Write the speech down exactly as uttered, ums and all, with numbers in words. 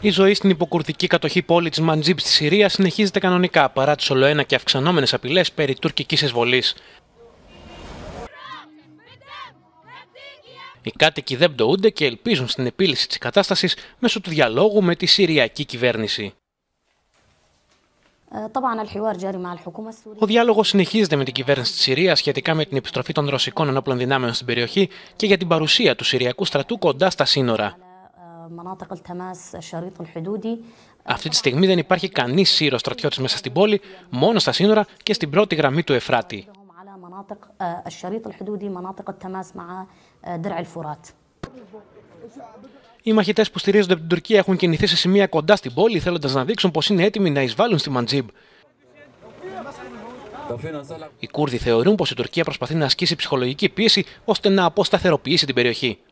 Η ζωή στην υποκουρδική κατοχή πόλη της Μαντζίμπ στη Συρία συνεχίζεται κανονικά παρά τις ολοένα και αυξανόμενες απειλές περί τουρκικής εισβολής. Οι κάτοικοι δεν πτωούνται και ελπίζουν στην επίλυση της κατάστασης μέσω του διαλόγου με τη Συριακή κυβέρνηση. Ο διάλογος συνεχίζεται με την κυβέρνηση της Συρίας σχετικά με την επιστροφή των ρωσικών ενόπλων δυνάμεων στην περιοχή και για την παρουσία του Συριακού στρατού κοντά στα σύνορα. Αυτή τη στιγμή δεν υπάρχει κανείς Σύρος στρατιώτης μέσα στην πόλη, μόνο στα σύνορα και στην πρώτη γραμμή του Εφράτη. Οι μαχητές που στηρίζονται από την Τουρκία έχουν κινηθεί σε σημεία κοντά στην πόλη, θέλοντας να δείξουν πως είναι έτοιμοι να εισβάλλουν στη Μαντζίμπ. Οι Κούρδοι θεωρούν πως η Τουρκία προσπαθεί να ασκήσει ψυχολογική πίεση ώστε να αποσταθεροποιήσει την περιοχή.